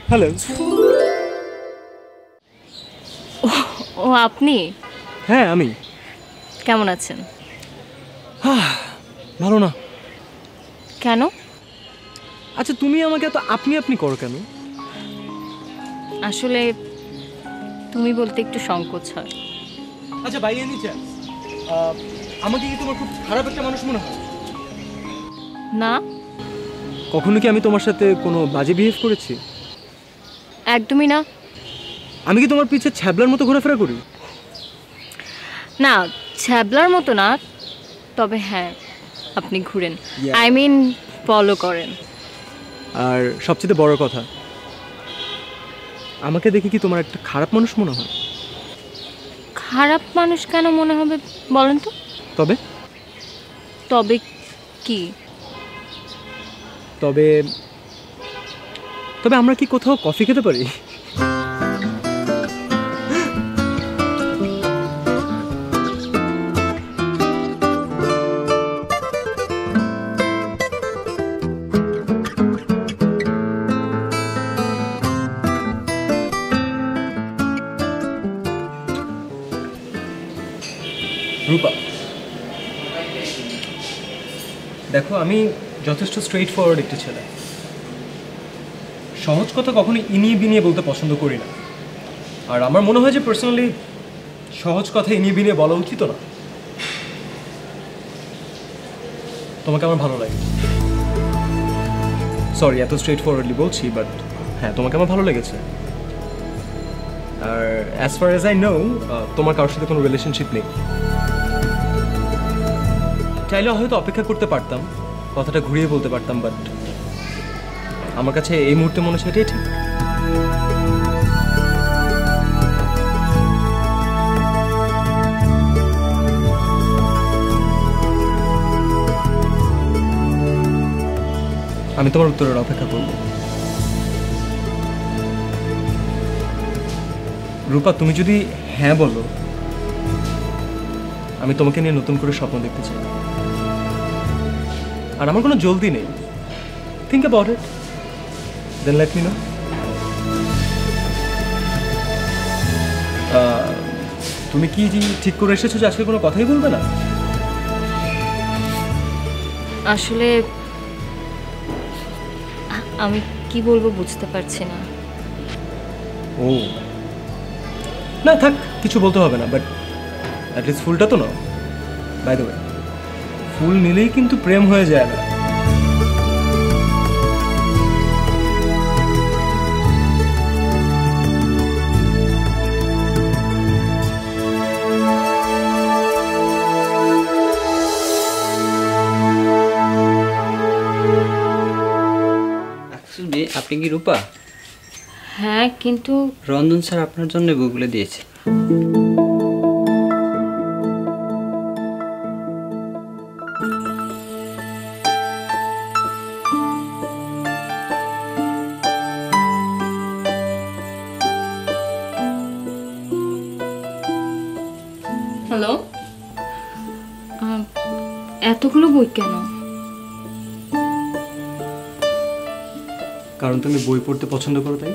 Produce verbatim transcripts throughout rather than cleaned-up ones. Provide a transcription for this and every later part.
Hello. ও আপনি? হ্যাঁ আমি। কেমন আছেন? ভালো না। কেন? আচ্ছা তুমি আমাকে এত আপনি আপনি করো কেন? আসলে তুমি বলতে একটু সংকোচ হয়। আচ্ছা বাই এনি চান্স আমাকে কি তোমার খুব খারাপ একটা মানুষ মনে হয়? না। কখনো কি আমি তোমার সাথে কোনো বাজে বিহেভ করেছি? একদমই না। আমি কি তোমার পিছে ছ্যাবলার মতো ঘোরাফেরা করি? না, ছ্যাবলার মতো না, তবে হ্যাঁ আপনি ঘুরেন, আই মিন ফলো করেন। আর সবচেয়ে বড় কথা, আমাকে দেখে কি তোমার একটা খারাপ মানুষ মনে হয়? খারাপ মানুষ কেন মনে হবে বলেন তো? তবে তবে কি? তবে তবে আমরা কি কোথাও কফি খেতে পারি? রূপা দেখো, আমি যথেষ্ট স্ট্রেইট ফরওয়ার্ড একটা ছেলে। সহজ কথা কখনো ইনিয়ে বিনিয়ে বলতে পছন্দ করি না। আর আমার মনে হয় যে পার্সোনালি সহজ কথা ইনিয়ে বিনিয়ে বলা উচিত না। তোমাকে আমার ভালো লাগে। সরি এত স্ট্রেইট ফরওয়ার্ডলি বলছি, বাট হ্যাঁ তোমাকে আমার ভালো লেগেছে। আর as far as I know তোমার কারোর সাথে কোনো রিলেশনশিপ নেই। চাইলে হয়তো অপেক্ষা করতে পারতাম, কথাটা ঘুরিয়ে বলতে পারতাম, বাট আমার কাছে এই মুহূর্তে মনে হচ্ছে এটাই ঠিক। আমি তোমার উত্তরের অপেক্ষা করব। রূপা তুমি যদি হ্যাঁ বলো, আমি তোমাকে নিয়ে নতুন করে স্বপ্ন দেখতে চাই। আর আমার কোনো জলদি নেই। Think about it, then let me know. তুমি কি ঠিক করে এসেছো যে আজকে কোনো কথাই বলবে না? আসলে আমি কি বলবো বুঝতে পারছি না। ও না থাক, কিছু বলতে হবে না, বাট অ্যাটলিস্ট ফুলটা তো নাও। বাই দ্য ওয়ে, ফুল নিলেই কিন্তু প্রেম হয়ে যায় না। আপনি কি রূপা? হ্যাঁ, কিন্তু রঞ্জন স্যার আপনার জন্য বইগুলো দিয়েছে। হ্যালো, এতগুলো বই কেন? কারণ তুমি বই পড়তে পছন্দ করো তাই।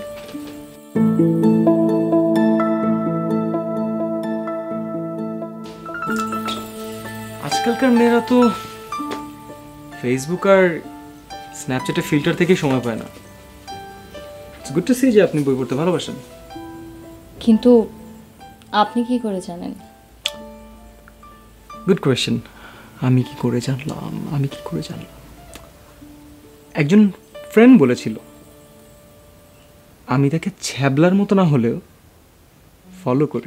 আজকালকার মেয়েরা তো ফেসবুক আর স্ন্যাপচ্যাটে ফিল্টার থেকেই সময় পায় না। ইটস গুড টু সি যে আপনি বই পড়তে ভালোবাসেন। কিন্তু আপনি কি করে জানেন? Good question. আমি কি করে জানলাম আমি কি করে জানলাম একজন ফ্রেন্ড বলেছিল আমি তাকে ছ্যাবলার মতো না হলেও ফলো করি।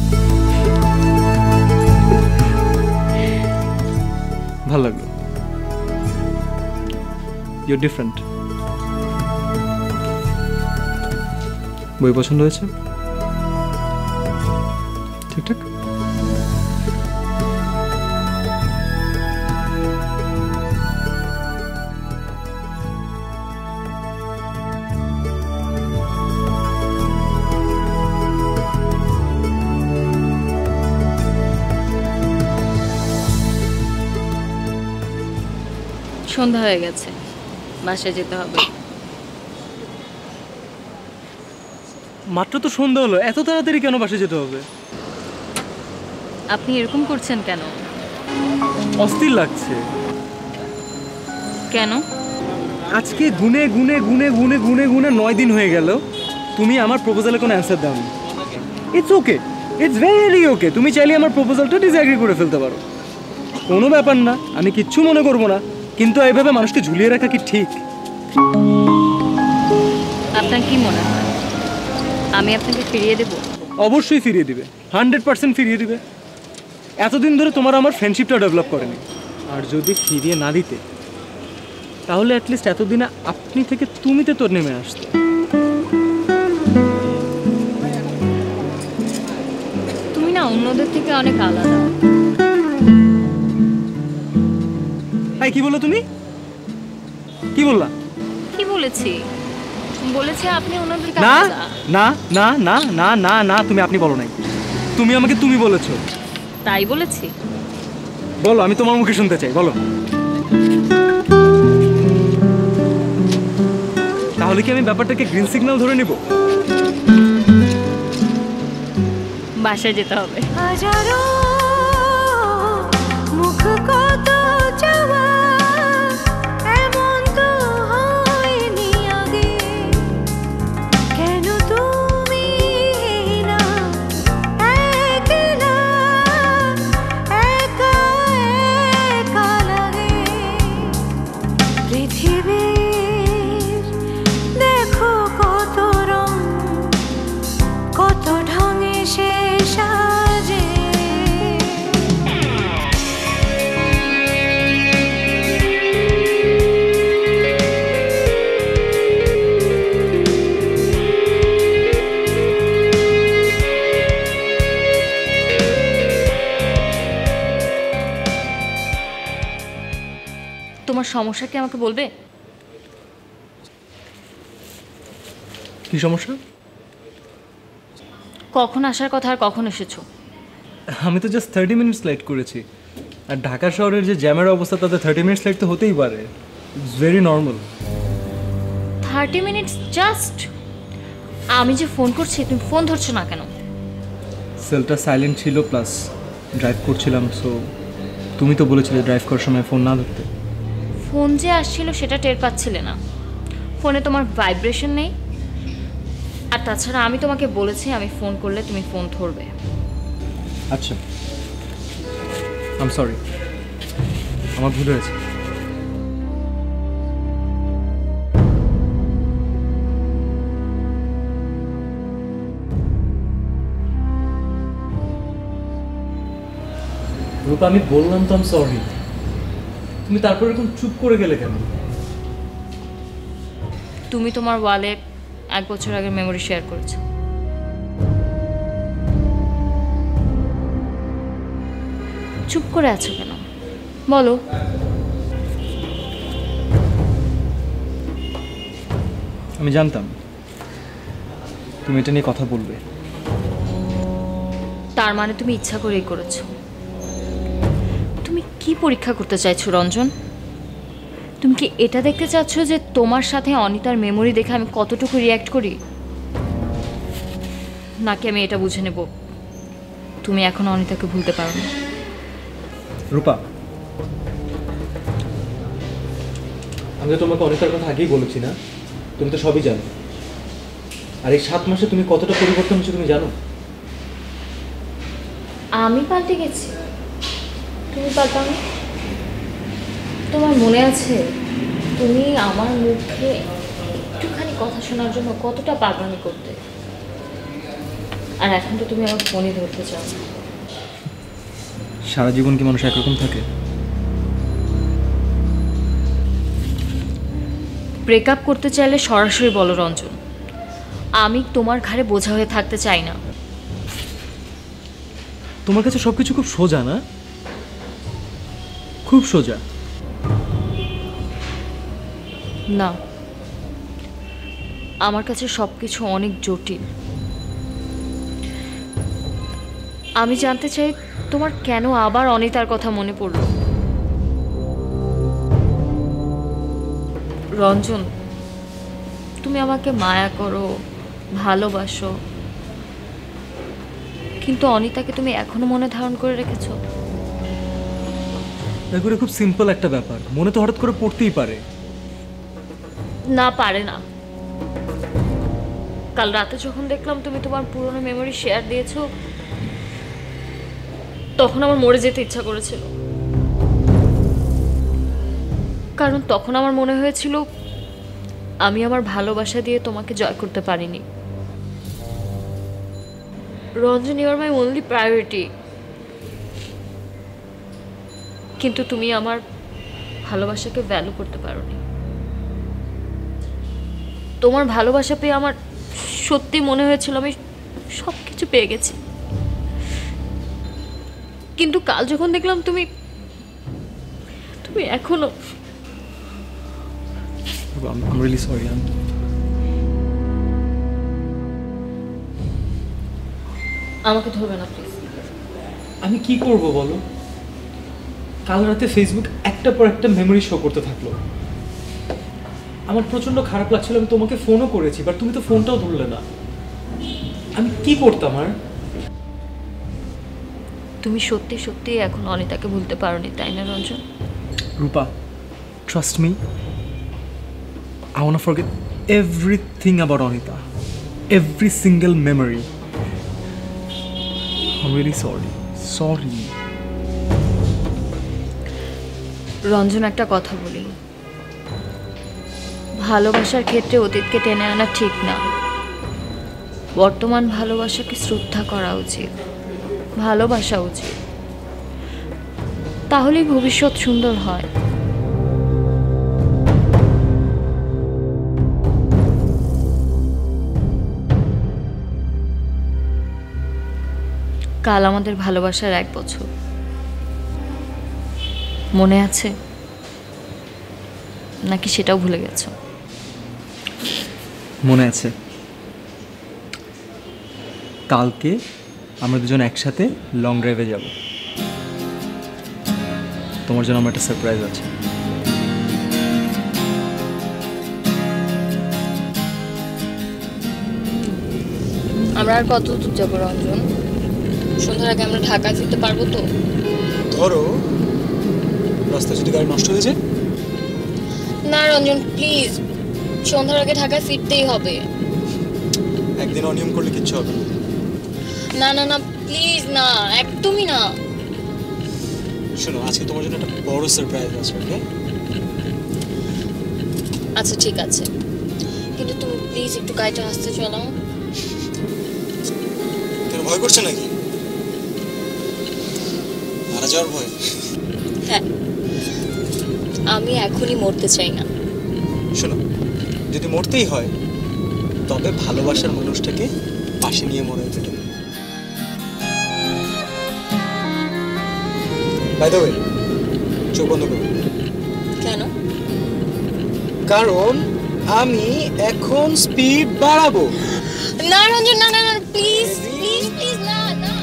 ভালো লাগলো। You different. বই পছন্দ হয়েছে? ঠিকঠাক। সন্ধ্যা হয়ে গেছে, বাসায় যেতে হবে। মাত্র তো সন্ধ্যা হলো, এত তাড়াতাড়ি কেন বাসে যেতে হবে? আপনি এরকম করছেন কেন? অস্থির লাগছে। কেন? আজকে গুনে গুনে গুনে গুনে গুনে গুনে নয় দিন হয়ে গেল তুমি আমার প্রপোজালে কোনো অ্যান্সার দাওনি। It's okay, it's very okay. তুমি চাইলে আমার প্রপোজালটা ডিসঅ্যাগ্রি করে ফেলতে পারো, কোনো ব্যাপার না, আমি কিচ্ছু মনে করবো না। কিন্তু এইভাবে মানুষকে ঝুলিয়ে রাখা কি ঠিক? আপনার কি মনে হয় আমি আপনাকে ফিরিয়ে দেব? অবশ্যই ফিরিয়ে দিবে, হান্ড্রেড পার্সেন্ট ফিরিয়ে দিবে। এতদিন ধরে তোমার আমার ফ্রেন্ডশিপটা ডেভেলপ করেনি, আর যদি ফিরিয়ে না দিতে তাহলে অ্যাটলিস্ট এতদিনে আপনি থেকে তুমিতে তোর নেমে আসতে। তুমি না অন্যদের থেকে অনেক আলাদা। হাই, কি বললো তুমি? কি বললা? কি বলেছি? বলেছি আপনি অন্যদের থেকে না আলাদা। না না না না না না তুমি আপনি বলো নাই, তুমি আমাকে তুমি বলেছো। তাই বলেছি? বলো, আমি তোমার মুখে শুনতে চাই, বলো। তাহলে কি আমি ব্যাপারটাকে গ্রিন সিগন্যাল ধরে নিব? বাসায় যেতে হবে। হাজারো মুখ কত চাওয়া, এমন তো হয়নি আগে। কেন তুমি না একলা, একা একা লাগে পৃথিবীর। দেখো কত রং, কত ঢঙে সে সাজে। তোমার সমস্যা কি আমাকে বলবে? কি সমস্যা? কখন আসার কথা আর কখন এসেছো? আমি তো জাস্ট থার্টি মিনিটস লেট করেছি, আর ঢাকা শহরের যে জ্যামের অবস্থা তাতে থার্টি মিনিটস লেট তো হতেই পারে। It's very normal. Thirty minutes just? আমি যে ফোন করছি তুমি ফোন ধরছো না কেন? সেলটা সাইলেন্ট ছিল, প্লাস ড্রাইভ করছিলাম। সো তুমি তো বলেছিলে ড্রাইভ করার সময় ফোন না ধরতে। ফোন যে আসছিল সেটা টের পাচ্ছিলে না? ফোনে তোমার ভাইব্রেশন নেই? আর তাছাড়া আমি তোমাকে বলেছি আমি ফোন করলে তুমি ফোন ধরবে। আচ্ছা, আই এম সরি, আমার ভুল হয়েছে। রূপা, আমি বললাম তো আই এম সরি, তুমি তারপর এরকম চুপ করে গেলে কেন? তুমি তোমার ওয়ালে এক বছর আগের মেমোরি শেয়ার করেছো। চুপ করে আছো কেন বলো? আমি জানতাম তুমি এটা নিয়ে কথা বলবে। তার মানে তুমি ইচ্ছা করেই করেছো। তুমি কি পরীক্ষা করতে চাইছো রঞ্জন? তুমি কি এটা দেখতে চাচ্ছ যে তোমার সাথে অনিতার মেমোরি দেখে আমি কতটুকু রিয়্যাক্ট করি, নাকি আমি এটা বুঝে নেব তুমি এখন অনিতাকে ভুলতে পারো না? রূপা, আমি তো তোমাকে অনিতার কথা আগেই বলেছি না? তুমি তো সবই জানো। আর এই সাত মাসে তুমি কতটা পরিবর্তন হচ্ছে তুমি জানো? আমি পাল্টে গেছি, তুমি পাল্টাওনি। তোমার মনে আছে তুমি আমার মুখে একটুখানি কথা শোনার জন্য কতটা পাগলামি করতে, আর এখন তো তুমি আমার ফোনই ধরতে চাও। সারা জীবন কি মানুষ একরকম থাকে? ব্রেকআপ করতে চাইলে সরাসরি বলো রঞ্জন, আমি তোমার ঘাড়ে বোঝা হয়ে থাকতে চাই না। তোমার কাছে সবকিছু খুব সোজা না? খুব সোজা। না, আমার কাছে সবকিছু অনেক জটিল। আমি জানতে চাই তোমার কেন আবার অনিতার কথা মনে পড়লো। রঞ্জন, তুমি আমাকে মায়া করো, ভালোবাসো, কিন্তু অনিতাকে তুমি এখনো মনে ধারণ করে রেখেছো। এগুলো খুব সিম্পল একটা ব্যাপার, মনে তো হঠাৎ করে পড়তেই পারে। না, পারে না। কাল রাতে যখন দেখলাম তুমি তোমার পুরনো মেমোরি শেয়ার দিয়েছো, তখন আমার মরে যেতে ইচ্ছা করেছিল। কারণ তখন আমার মনে হয়েছিল আমি আমার ভালোবাসা দিয়ে তোমাকে জয় করতে পারিনি। Ranjan, you are my only priority. কিন্তু তুমি আমার ভালোবাসাকে ভ্যালু করতে পারোনি। তোমার ভালোবাসা পেয়ে আমার সত্যি মনে হয়েছিল আমি সব কিছু পেয়ে গেছি। কিন্তু কাল যখন দেখলাম তুমি তুমি এখনো I'm, I'm really sorry. I'm... আমাকে ধরবে না প্লিজ। আমি কি করব বলো? কাল রাতে ফেসবুক একটা পর একটা মেমোরি শো করতে থাকলো। আমার প্রচন্ড খারাপ লাগছিল, আমি তোমাকে ফোনও করেছি, বাট তুমি তো ফোনটাও ধরলে না। আমি কি করতাম আর? তুমি সত্যি সত্যি এখন অনিতাকে ভুলতে পারোনি, তাই না রঞ্জন? রূপা, trust me, I want to forget everything about Anita, every single memory. I'm really sorry. Sorry. Ranjan, একটা কথা বলি, ভালোবাসার ক্ষেত্রে অতীতকে টেনে আনা ঠিক না। বর্তমান ভালোবাসাকে শ্রদ্ধা করা উচিত, ভালোবাসা উচিত, তাহলেই ভবিষ্যৎ সুন্দর হয়। কাল আমাদের ভালোবাসার এক বছর, মনে আছে নাকি সেটাও ভুলে গেছো? মনে আছে। কালকে আমরা দুজন একসাথে লং ড্রাইভে যাব। তোমার জন্য আমার একটা সারপ্রাইজ আছে। আমরা আর কত দূর যাবো রঞ্জন? সন্ধ্যার আগে আমরা ঢাকায় ফিরতে পারবো তো? ধরো রাস্তা যদি গাড়ি নষ্ট হয়ে যায়। না রঞ্জন, প্লিজ, সন্ধ্যার আগে ঢাকায় ফিরতেই হবে। একদিন অনিয়ম করলে কিচ্ছু হবে না না না, প্লিজ না, একদমই না। শোনো, আজকে তোমার জন্য একটা বড় সারপ্রাইজ আছে, ওকে? আচ্ছা ঠিক আছে, কিন্তু তুমি প্লিজ একটু গাড়িটা আসতে চালাও। কেন, ভয় করছে নাকি? মারা যাওয়ার ভয়? হ্যাঁ, আমি এখনই মরতে চাই না। শোনো, যদি মরতেই হয় তবে ভালোবাসার মানুষটাকে পাশে নিয়ে মরে যেতে। বাই দ্য ওয়ে, চোখ বন্ধ করো। কেন? কারণ আমি এখন স্পিড বাড়াবো। না রঞ্জন, না না না, প্লিজ প্লিজ প্লিজ, না না।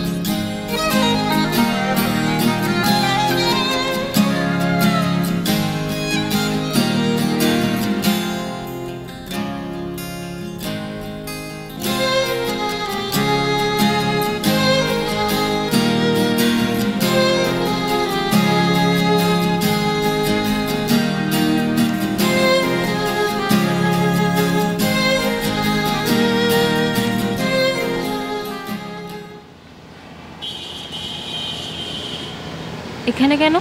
এখানে কেন?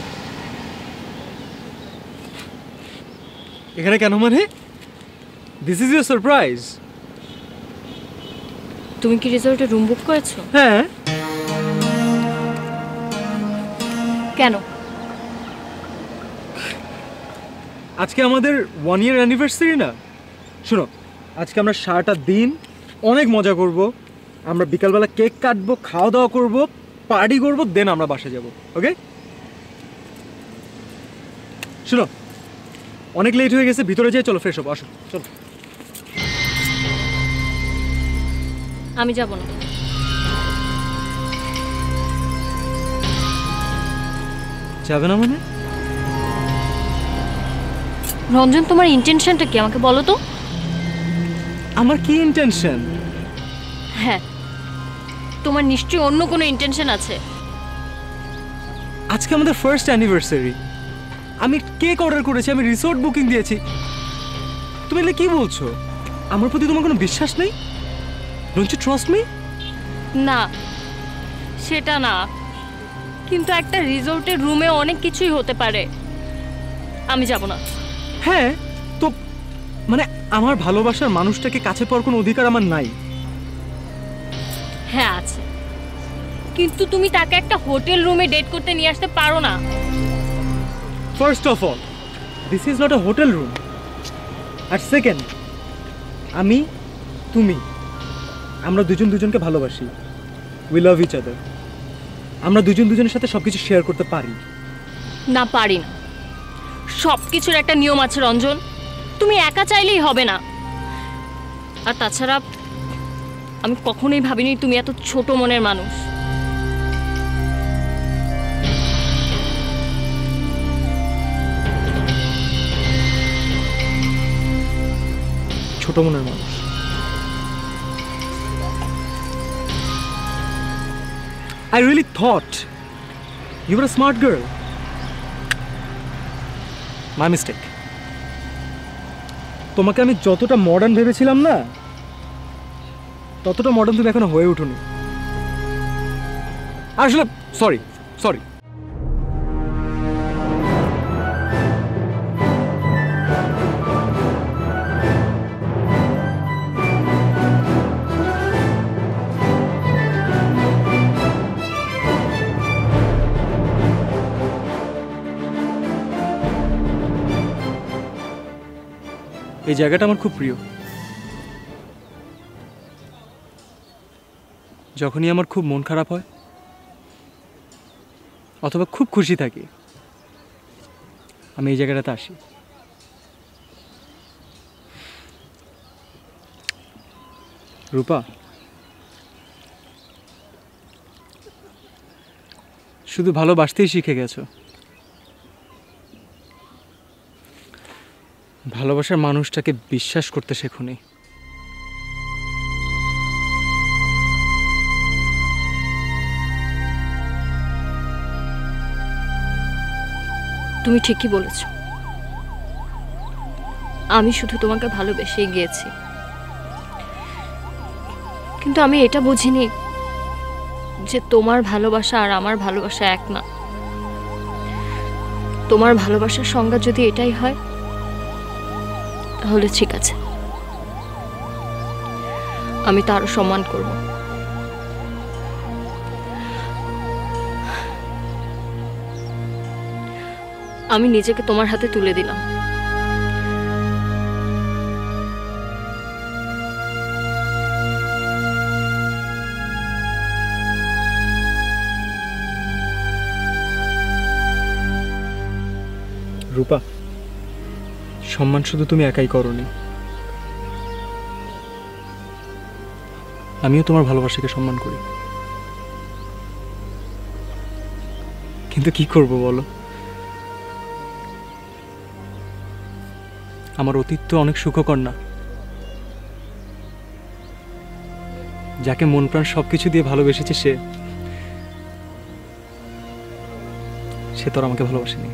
এখানে কেন মানে? This is your surprise. তুমি কি রিসর্টে রুম বুক করেছো? হ্যাঁ। কেন? আজকে আমাদের ওয়ান ইয়ার অ্যানিভার্সারি না? শোনো, আজকে আমরা সারাটা দিন অনেক মজা করব। আমরা বিকালবেলা কেক কাটবো, খাওয়া দাওয়া করব, পার্টি করব, দেন আমরা বাসা যাব, ওকে? শোনো, অনেক লেট হয়ে গেছে, ভিতরে যাই, চলো ফ্রেশ হবো, আসো চলো। আমি যাব না। যাবে না মানে? রঞ্জন, তোমার ইন্টেনশনটা কি আমাকে বলো তো? আমার কি ইন্টেনশন? হ্যাঁ, তোমার নিশ্চয়ই অন্য কোনো ইন্টেনশন আছে। আজকে আমাদের ফার্স্ট অ্যানিভার্সারি, আমি কেক অর্ডার করেছি, আমি রিসোর্ট বুকিং দিয়েছি, তুমি এলে কি বলছো? আমার প্রতি তোমার কোনো বিশ্বাস নেই? Don't you trust me? না, সেটা না, কিন্তু একটা রিসোর্টের রুমে অনেক কিছুই হতে পারে। আমি যাব না। হ্যাঁ, তো মানে আমার ভালোবাসার মানুষটাকে কাছে পাওয়ার কোনো অধিকার আমার নাই? হ্যাঁ আছে, কিন্তু তুমি তাকে একটা হোটেল রুমে ডেট করতে নিয়ে আসতে পারো না। First of all, this is not a hotel room. আর সেকেন্ড, আমি তুমি আমরা দুজন দুজনকে ভালোবাসি, উই লাভ ইচ আদার। আমরা দুজন দুজনের সাথে সব কিছু শেয়ার করতে পারি। না, পারি না। সব কিছুর একটা নিয়ম আছে রঞ্জন, তুমি একা চাইলেই হবে না। আর তাছাড়া আমি কখনোই ভাবিনি তুমি এত ছোট মনের মানুষ। ছোট মনের মানুষ? I really thought you were a smart girl. My mistake. তোমাকে আমি যতটা মডার্ন ভেবেছিলাম না, ততটা মডার্ন তুমি এখনো হয়ে উঠোনি। আসলে সরি সরি এই জায়গাটা আমার খুব প্রিয়। যখনই আমার খুব মন খারাপ হয় অথবা খুব খুশি থাকি, আমি এই জায়গাটাতে আসি। রূপা, শুধু ভালোবাসতেই শিখে গেছো, ভালোবাসার মানুষটাকে বিশ্বাস করতে শেখোনি। তুমি ঠিকই বলেছ, আমি শুধু তোমাকে ভালোবেসেই গিয়েছি, কিন্তু আমি এটা বুঝিনি যে তোমার ভালোবাসা আর আমার ভালোবাসা এক না। তোমার ভালোবাসার সংজ্ঞা যদি এটাই হয় তাহলে ঠিক আছে, আমি তারও সম্মান করব। আমি নিজেকে তোমার হাতে তুলে দিলাম। রূপা, সম্মান শুধু তুমি একাই করনি, আমিও তোমার ভালোবাসাকে সম্মান করি। কিন্তু কি করব বলো, আমার অতীত তো অনেক সুখকর না। যাকে মন প্রাণ সবকিছু দিয়ে ভালোবেসেছে সে সে তো আর আমাকে ভালোবাসেনি।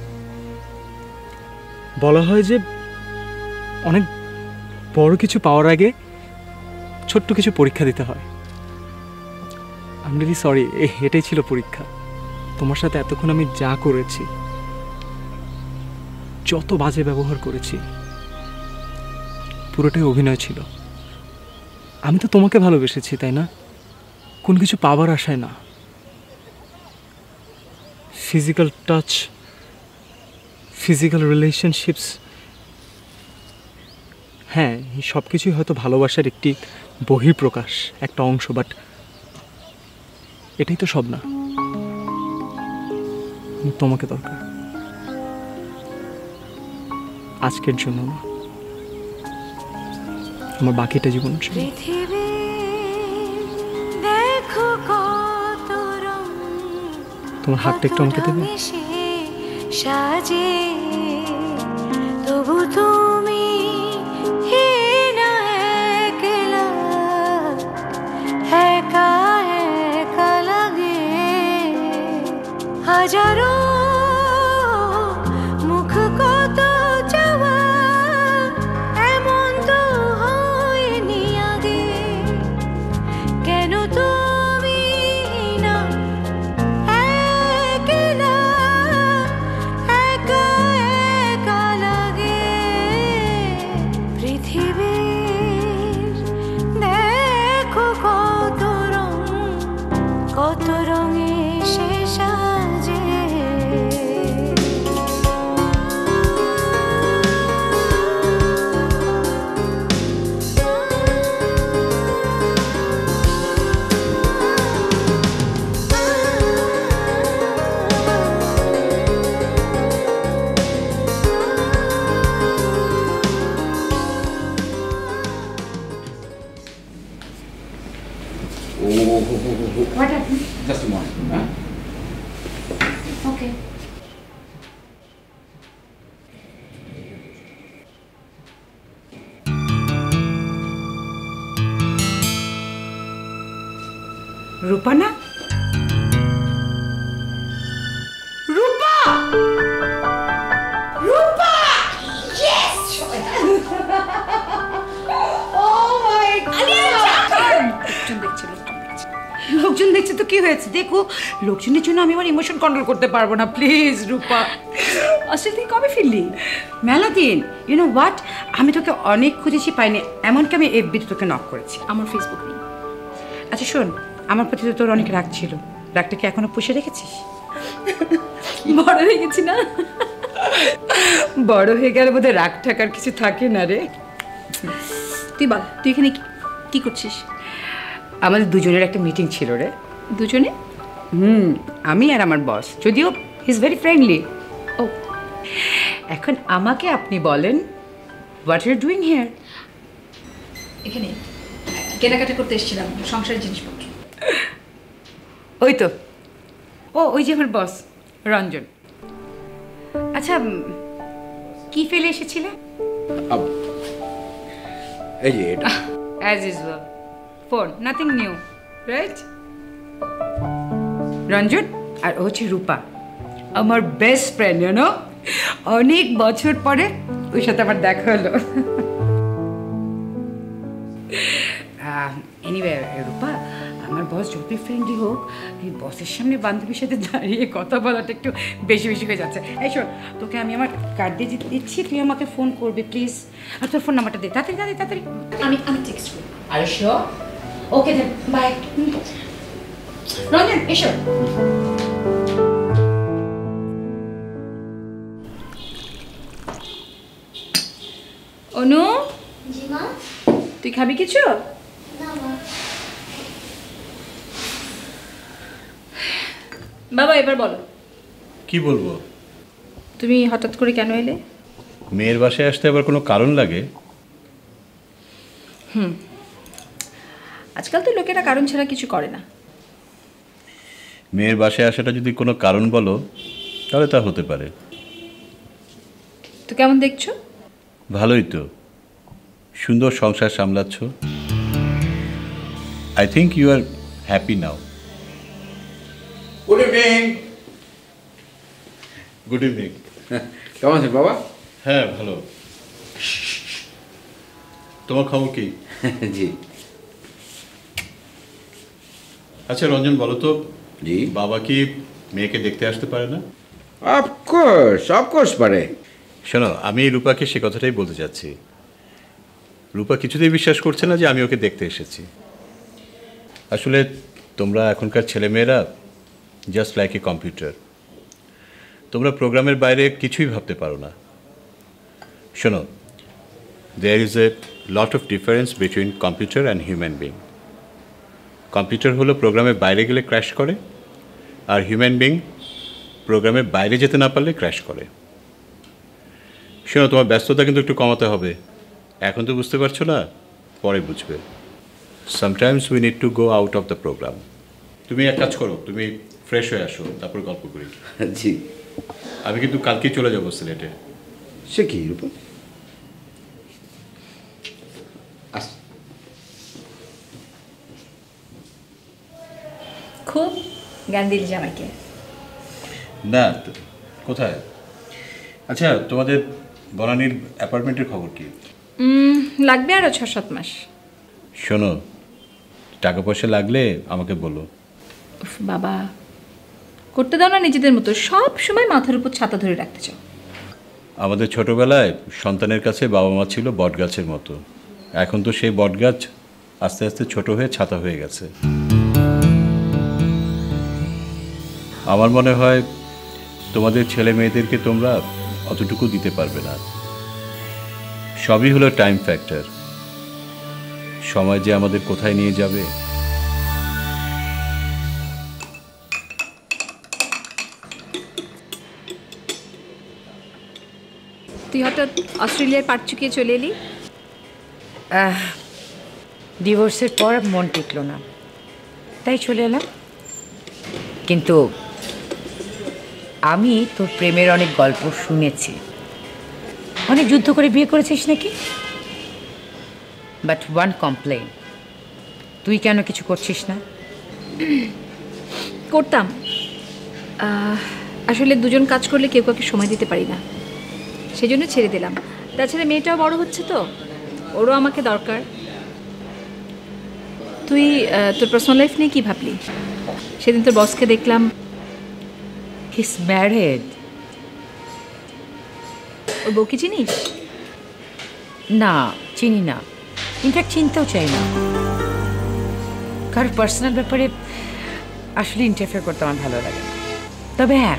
বলা হয় যে অনেক বড় কিছু পাওয়ার আগে ছোট্ট কিছু পরীক্ষা দিতে হয়। আই এম রিয়েলি সরি, এটাই ছিল পরীক্ষা। তোমার সাথে এতক্ষণ আমি যা করেছি, যত বাজে ব্যবহার করেছি, পুরোটাই অভিনয় ছিল। আমি তো তোমাকে ভালোবেসেছি, তাই না? কোন কিছু পাওয়ার আশায় না। ফিজিক্যাল টাচ, ফিজিক্যাল রিলেশনশিপস, হ্যাঁ এই সব কিছুই হয়তো ভালোবাসার একটি বহিঃপ্রকাশ, একটা অংশ, বাট এটাই তো সব না। তোমাকে দরকার, আজকের জন্য না, আমার বাকিটা জীবন। পৃথিবী দেখো কত রং, তোমার হাতটা একটু আমাকে দেবে? সাজে তবু তুমি হীন একলা, রূপা না? রূপা! রূপা! Yes! Oh my God! লোকজন দেখছে, লোকজন দেখছে। লোকজন দেখছে তো কি হয়েছে? দেখো, লোকজনের জন্য আমি আমার ইমোশন কন্ট্রোল করতে পারবো না। Please Rupa. অস্ট্রেলিয়া থেকে কবে ফিরলি? মেলা দিন। ইউ নো হোয়াট, আমি তোকে অনেক খুঁজেছি, পাইনি। এমনকি আমি এফবিতে তোকে নক করেছি। আমার ফেসবুক নেই। আচ্ছা শোন, আমার প্রতি তো তোর অনেক রাগ ছিল, রাগটা কি এখনো পুষে রেখেছিস? বড় হয়ে গেছি না? বড় হয়ে গেলে বোধহয় রাগ ঠাকার কিছু থাকে না রে। তুই বল, তুই এখানে কি- কি করছিস? আমাদের দুজনের একটা মিটিং ছিল রে। দুজনে? হুম, আমি আর আমার বস, যদিও হি ইজ ভেরি ফ্রেন্ডলি। ও, এখন আমাকে আপনি বলেন, হোয়াট ইউ ডুইং হিয়ার? এখানে কেনাকাটা করতে এসেছিলাম, সংসারের জিনিসপত্র। ওই তো, ও ওই যে আমার বস রঞ্জন। আচ্ছা, উম, কি ফেলে এসেছিলে? এই যে এটা as usual, phone, nothing new, right? Ranjan আর ও হচ্ছে রূপা, আমার বেস্ট ফ্রেন্ড, ইউ নো। অনেক বছর পরে ওর সাথে আমার দেখা হলো। এনিওয়ে রূপা, আমার বস যতই ফ্রেন্ডলি হোক, এই বসের সামনে বান্ধবীর সাথে দাঁড়িয়ে কথা বলাটা একটু বেশি বেশি হয়ে যাচ্ছে। এই শোন, তোকে আমি আমার কার্ড দিয়ে দিচ্ছি, তুই আমাকে ফোন করবি প্লিজ। আর তোর ফোন নাম্বারটা দে, তাড়াতাড়ি তাড়াতাড়ি তাড়াতাড়ি। আমি আমি টেক্সট করি। আর sure? Okay then, bye. Ranjan এসো। অনু, জি মা। তুই খাবি কিছু? না মা। বাবা এবার বলো, কি বলবো? তুমি হঠাৎ করে কেন এলে? মেয়ের বাসায় আসতে আবার কোনো কারণ লাগে? আজকাল তো লোকেরা কারণ ছাড়া কিছু করে না। মেয়ের বাসায় আসাটা যদি কোনো কারণ বলো, তাহলে তা হতে পারে। তো কেমন দেখছো? ভালোই তো, সুন্দর সংসার সামলাচ্ছ। I think you are happy now. Good evening. Good evening. কেমন আছেন বাবা? হ্যাঁ ভালো। তোমার খবর কি? জি আচ্ছা রঞ্জন, বলো তো, জি বাবা কি মেয়েকে দেখতে আসতে পারে না? অফকোর্স অফকোর্স পারে। শোনো, আমি রূপাকে সে কথাটাই বলতে চাচ্ছি। রূপা কিছুতেই বিশ্বাস করছে না যে আমি ওকে দেখতে এসেছি। আসলে তোমরা এখনকার ছেলেমেয়েরা জাস্ট লাইক এ কম্পিউটার, তোমরা প্রোগ্রামের বাইরে কিছুই ভাবতে পারো না। শোনো, there is a lot of difference between computer and human being. Computer হলো প্রোগ্রামের বাইরে গেলে ক্র্যাশ করে, আর হিউম্যান বিং প্রোগ্রামের বাইরে যেতে না পারলে ক্র্যাশ করে। শোনো, তোমার ব্যস্ততা কিন্তু একটু কমাতে হবে। এখন তো বুঝতে পারছো না, পরে বুঝবে। Sometimes we need to go out of the program. তুমি এক কাজ করো, তুমি ফ্রেশ হয়ে আসো, তারপর গল্প করি। জি। আমি কিন্তু কালকেই চলে যাবো সিলেটে। সে কি রূপা? আস খুব জ্ঞান দিলি জামাইকে। না, তো- কোথায়? আচ্ছা, তোমাদের বনানীর অ্যাপার্টমেন্টের খবর কি? উম, লাগবে আরো ছ সাত মাস। শোনো, টাকা পয়সা লাগলে আমাকে বলো। উফ, বাবা করতে দাও না নিজেদের মতো, সব সময় মাথার উপর ছাতা ধরে রাখতে চাও। আমাদের ছোটবেলায় সন্তানের কাছে বাবা মা ছিল বটগাছের মতো। এখন তো সেই বটগাছ আস্তে আস্তে ছোট হয়ে ছাতা হয়ে গেছে। আমার মনে হয় তোমাদের ছেলে মেয়েদেরকে তোমরা অতটুকু দিতে পারবে না। সবই হলো টাইম ফ্যাক্টর। সময় যে আমাদের কোথায় নিয়ে যাবে। তুই হঠাৎ অস্ট্রেলিয়ার পাট চুকিয়ে চলে এলি? ডিভোর্সের পর মন টিকলো না, তাই চলে এলাম। কিন্তু আমি তোর প্রেমের অনেক গল্প শুনেছি, অনেক যুদ্ধ করে বিয়ে করেছিস নাকি। বাট ওয়ান কমপ্লেন, তুই কেন কিছু করছিস না? করতাম, আহ, আসলে দুজন কাজ করলে কেউ কাউকে সময় দিতে পারি না, সেই জন্য ছেড়ে দিলাম। তাছাড়া মেয়েটাও বড় হচ্ছে তো, ওরও আমাকে দরকার। তুই আহ, তোর পার্সোনাল লাইফ নিয়ে কী ভাবলি? সেদিন তোর বসকে দেখলাম। হিস ম্যারেড। ওর বউকে চিনিস? না, চিনি না, ইনফ্যাক্ট চিনতেও চাই না। কারোর পার্সোনাল ব্যাপারে আসলে ইন্টারফেয়ার করতে আমার ভালো লাগে না। তবে হ্যাঁ,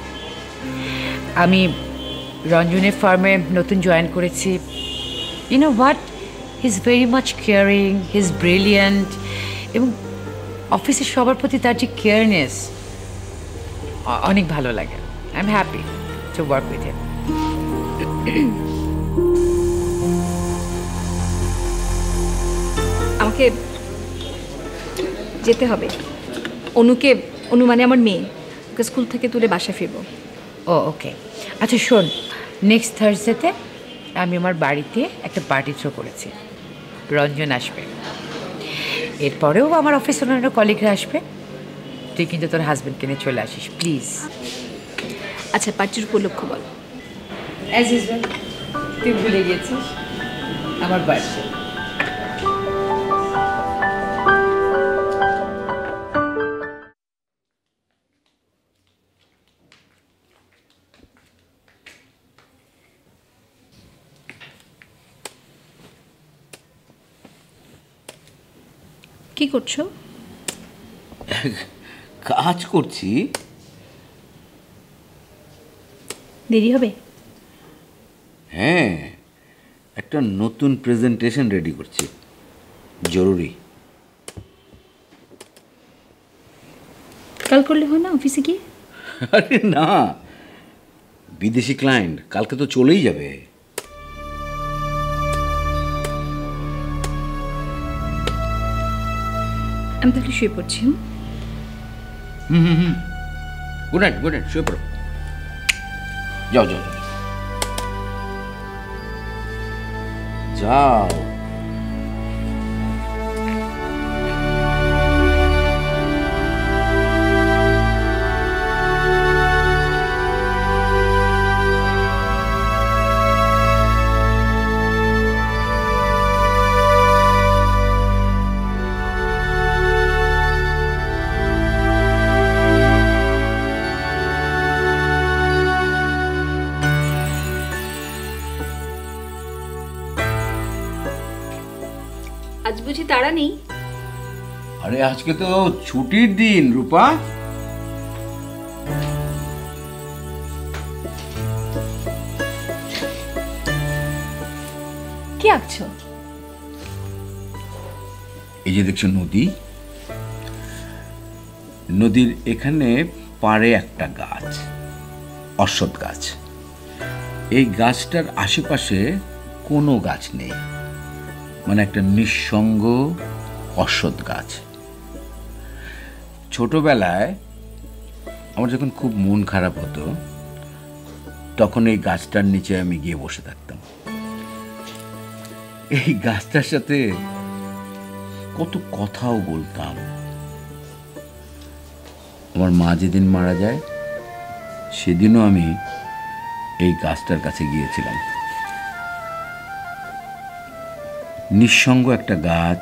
আমি রঞ্জনের ফার্মে নতুন জয়েন করেছি। You know what, he is very much caring, he is brilliant, এবং অফিসের সবার প্রতি তার যে কেয়ারনেস অনেক ভালো লাগে। I am happy to work with him. আমাকে যেতে হবে। অনুকে, অনু মানে আমার মেয়ে, ওকে স্কুল থেকে তুলে বাসায় ফিরবো। ও ওকে, আচ্ছা শোন, নেক্সট থার্সডেতে আমি আমার বাড়িতে একটা পার্টি থ্রো করেছি, রঞ্জন আসবে, এরপরেও আমার অফিসের অন্যান্য কলিগরা আসবে। তুই কিন্তু তোর হাজব্যান্ডকে নিয়ে চলে আসিস প্লিজ। আচ্ছা, পার্টির উপলক্ষ বল। অ্যাজ ইউজুয়াল, তুই ভুলে গিয়েছিস আমার বার্থডে। কি করছো? কাজ করছি। দেরি হবে? হ্যাঁ, একটা নতুন প্রেজেন্টেশন রেডি করছি, জরুরি। কাল করলে হয় না অফিসে গিয়ে? আরে না, বিদেশি ক্লায়েন্ট, কালকে তো চলেই যাবে। আমি তাহলে শুয়ে পড়ছি। Hmm hmm hmm good night, good night, শুয়ে পড়ো। যাও যাও যাও যাও। আজ বুঝি তাড়া নেই? আরে আজকে তো ছুটির দিন রূপা। কি আঁকছো? এই যে দেখছো নদী, নদীর এখানে পাড়ে একটা গাছ, অশ্বত্থ গাছ। এই গাছটার আশেপাশে কোনো গাছ নেই, মানে একটা নিঃসঙ্গ অশ্বত্থ গাছ। ছোটবেলায় আমার যখন খুব মন খারাপ হতো, তখন এই গাছটার নিচে আমি গিয়ে বসে থাকতাম। এই গাছটার সাথে কত কথাও বলতাম। আমার মা যেদিন মারা যায়, সেদিনও আমি এই গাছটার কাছে গিয়েছিলাম। নিঃসঙ্গ একটা গাছ,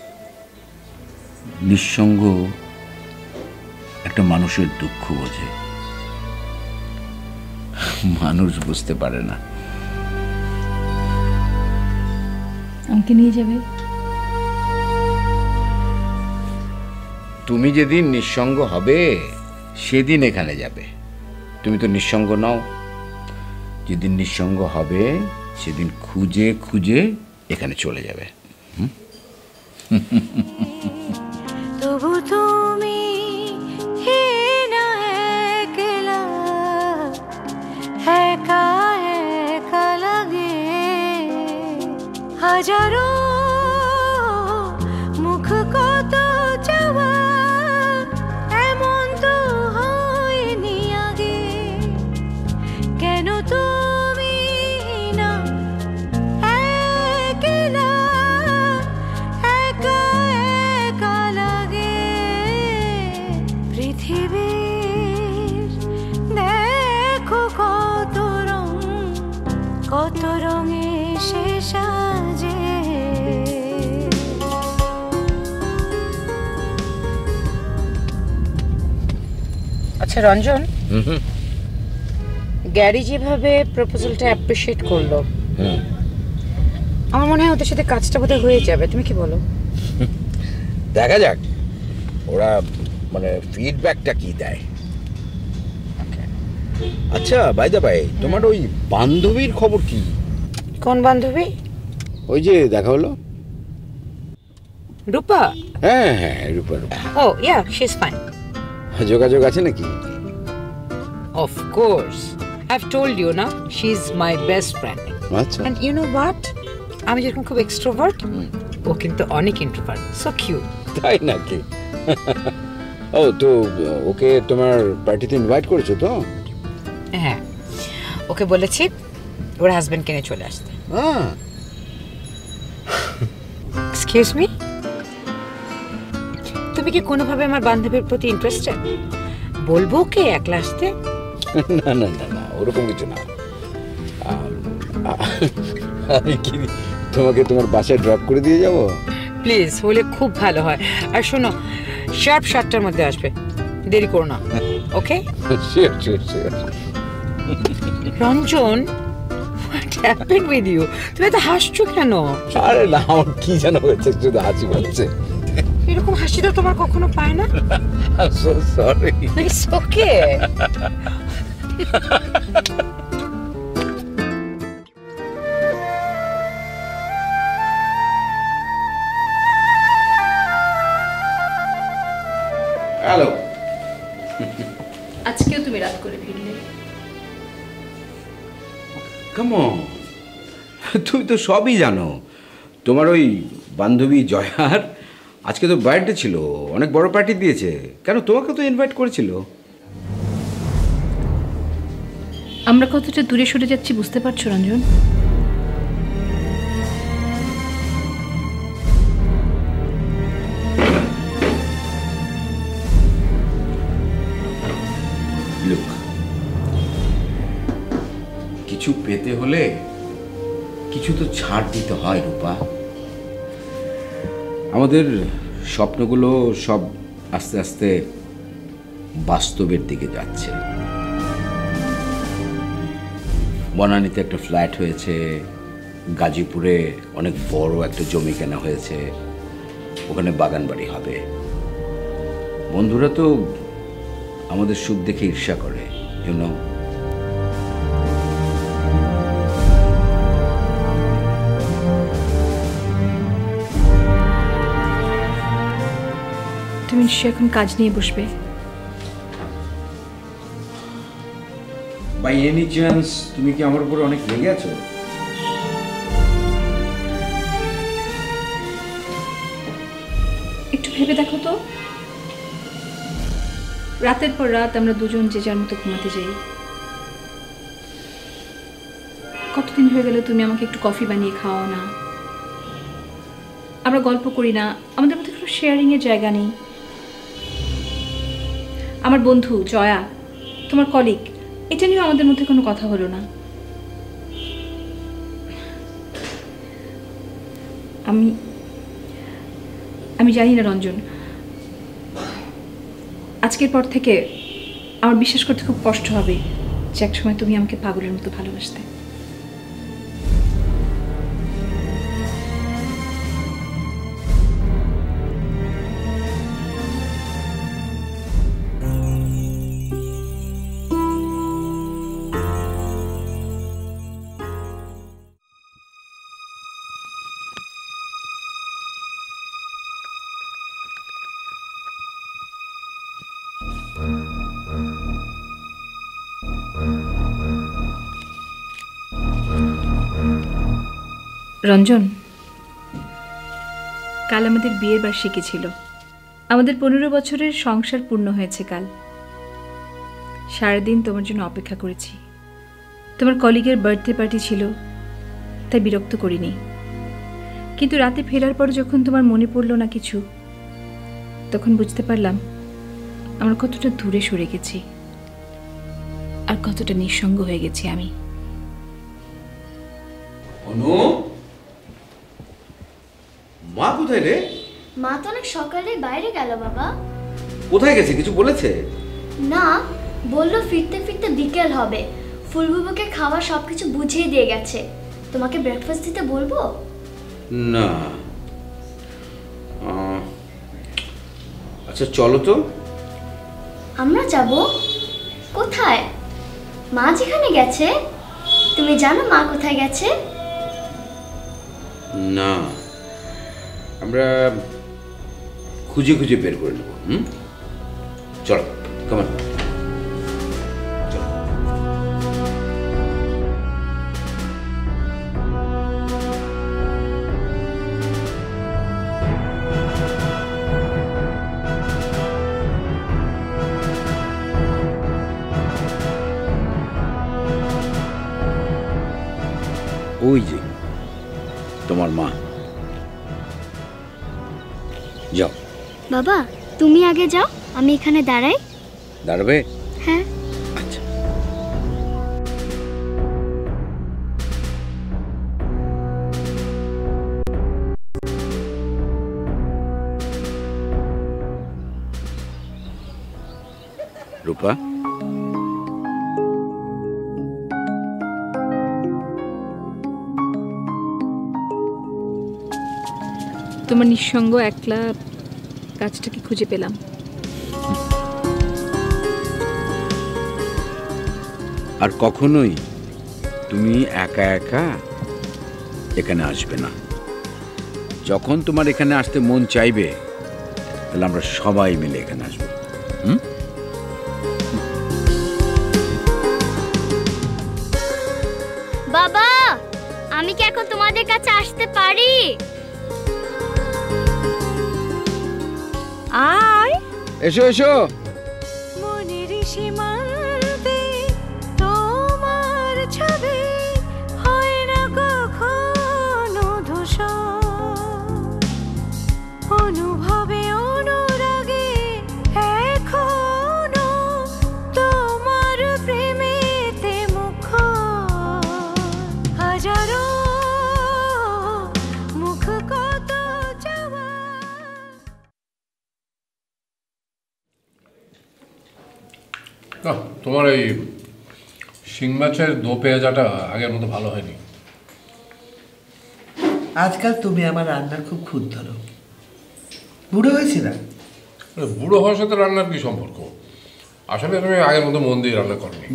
নিঃসঙ্গ একটা মানুষের দুঃখ বোঝে, মানুষ বুঝতে পারে না। আমাকে নিয়ে যাবে? তুমি যেদিন নিঃসঙ্গ হবে সেদিন এখানে যাবে। তুমি তো নিঃসঙ্গ নাও। যেদিন নিঃসঙ্গ হবে সেদিন খুঁজে খুঁজে এখানে চলে যাবে। তবু তুমি না একলা, একা একা লাগে। হাজারো মুখ কত চাওয়া, এমন তো হয়নি আগে। কেন তুমি না একলা, একা একা লাগে। কত রঙে সে সাজে। আচ্ছা রঞ্জন, গ্যারি যেভাবে প্রপোজালটা অ্যাপ্রিশিয়েট করলো, আমার মনে হয় ওদের সাথে কাজটা বোধহয় হয়ে যাবে। তুমি কি বলো? দেখা যাক ওরা মানে ফিডব্যাকটা কি দেয়। আচ্ছা বাই দা বাই, তোমার ওই বান্ধবীর খবর কি? কোন বান্ধবী? ওই যে দেখা হলো। রূপা? হ্যাঁ হ্যাঁ রূপা। ও ইয়া, শি ইজ ফাইন। যোগাযোগ আছে নাকি? Of course, I have told you না, she is my best friend. আচ্ছা। এন্ড ইউ নো হোয়াট, আমি যেরকম খুব এক্সট্রোভার্ট, ও কিন্তু অনেক ইন্ট্রোভার্ট। So cute. তাই নাকি? ও তো ওকে তোমার পার্টিতে ইনভাইট করেছো তো? হ্যাঁ, ওকে বলেছি ওর হাজবেন্ডকে নিয়ে চলে আসতে। হ্যাঁ। এক্সকিউজ মি, তুমি কি কোনোভাবে আমার বান্ধবীর প্রতি ইন্টারেস্টেড? বলবো কে একলা আসতে? না না না না, ওরকম কিছু না। আমি কি তোমাকে তোমার বাসায় ড্রপ করে দিয়ে যাব? প্লিজ, হলে খুব ভালো হয়। আর শোনো, শার্প সাতটার মধ্যে আসবে, দেরি করো না। Okay? Sure sure sure. Ranjan, what happened with you? তুমি এত হাসছো কেন? আরে না, আমার কি যেন হয়েছে, শুধু হাসি পাচ্ছে। এরকম হাসি তো তোমার কখনো পায় না। So sorry. It's okay. Hello. আজকেও তুমি রাত করে ফিরলে। কাম অন, তুমি তো সবই জানো। তোমার ওই বান্ধবী জয়ার আজকে তো বার্থডে ছিল, অনেক বড় পার্টি দিয়েছে। কেন, তোমাকে তো ইনভাইট করেছিল। আমরা কতটা দূরে সরে যাচ্ছি বুঝতে পারছো রঞ্জন? লুক, কিছু পেতে হলে কিছু তো ছাড় দিতে হয় রূপা। আমাদের স্বপ্নগুলো সব আস্তে আস্তে বাস্তবের দিকে যাচ্ছে। বনানীতে একটা ফ্ল্যাট হয়েছে, গাজীপুরে অনেক বড় একটা জমি কেনা হয়েছে, ওখানে বাগান বাড়ি হবে। বন্ধুরা তো আমাদের সুখ দেখে ঈর্ষা করে, ইউ নো। তুমি নিশ্চয়ই এখন কাজ নিয়ে বসবে। বাই এনি চান্স তুমি কি আমার উপরে অনেক রেগে আছো? একটু ভেবে দেখো তো, রাতের পর রাত আমরা দুজন যে যার মতো ঘুমাতে যাই। কতদিন হয়ে গেল তুমি আমাকে একটু কফি বানিয়ে খাওয়াও না। আমরা গল্প করি না, আমাদের মধ্যে কোনো শেয়ারিং এর জায়গা নেই। আমার বন্ধু জয়া, তোমার কলিগ, এটা নিয়েও আমাদের মধ্যে কোনো কথা হলো না। আমি আমি জানি না রঞ্জন, আজকের পর থেকে আমার বিশ্বাস করতে খুব কষ্ট হবে যে এক সময় তুমি আমাকে পাগলের মতো ভালোবাসতে। রঞ্জন, কাল আমাদের বিয়ের বার্ষিকী ছিল। আমাদের পনেরো বছরের সংসার পূর্ণ হয়েছে কাল। সারাদিন তোমার জন্য অপেক্ষা করেছি। তোমার কলিগের বার্থডে পার্টি ছিল, তাই বিরক্ত করিনি। কিন্তু রাতে ফেরার পর যখন তোমার মনে পড়লো না কিছু, তখন বুঝতে পারলাম আমরা কতটা দূরে সরে গেছি আর কতটা নিঃসঙ্গ হয়ে গেছি আমি। অনু, মা কোথায় রে? মা তো অনেক সকালে বাইরে গেল বাবা। কোথায় গেছে, কিছু বলেছে? না, বললো ফিরতে ফিরতে বিকেল হবে। ফুলবুবুকে খাওয়া সব কিছু বুঝিয়ে দিয়ে গেছে। তোমাকে ব্রেকফাস্ট দিতে বলবো? না। আহ, আচ্ছা চলো তো। আমরা যাব? কোথায়? মা যেখানে গেছে। তুমি জানো মা কোথায় গেছে? না, আমরা খুঁজে খুঁজে বের করে নেব। হুম, চলো, কেমন? ওই যে তোমার মা। যাও বাবা, তুমি আগে যাও, আমি এখানে দাঁড়াই। দাঁড়াবে? হ্যাঁ। আচ্ছা। রূপা, তোমার নিঃসঙ্গ একলা কাজটাকে খুঁজে পেলাম। আর কখনোই তুমি একা একা এখানে আসবে না। যখন তোমার এখানে আসতে মন চাইবে, তাহলে আমরা সবাই মিলে এখানে আসবো। হুম? বাবা, আমি কি এখন তোমাদের কাছে আসতে পারি? আয়, এসো এসো। মনের সীমান্তে তোমার ছবি হয় না কখনো ধূসর, অনুভবে অনুরাগে এখনো তোমার প্রেমেতে মুখর, হাজারো মুখ কত চাওয়া। না, তোমার এই শিং মাছের দো পেঁয়াজাটা আগের মতো ভালো হয়নি। আজকাল তুমি আমার রান্নার খুব খুঁত ধরো। বুড়ো হয়েছি না? বুড়ো হওয়ার সাথে রান্নার কি সম্পর্ক? আসলে তুমি আগের মতো মন দিয়ে রান্না করনি।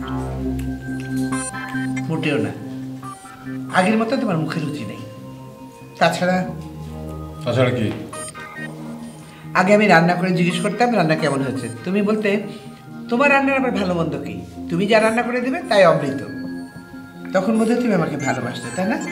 মোটেও না, আগের মতো তোমার মুখে রুচি নেই। তাছাড়া তাছাড়া কি? আগে আমি রান্না করে জিজ্ঞেস করতাম রান্না কেমন হয়েছে, তুমি বলতে তোমার রান্নার আবার ভালো মন্দ কি, তুমি যা রান্না করে দেবে তাই অমৃত। তখন বোধহয় তুমি আমাকে ভালোবাসতে, তাই না?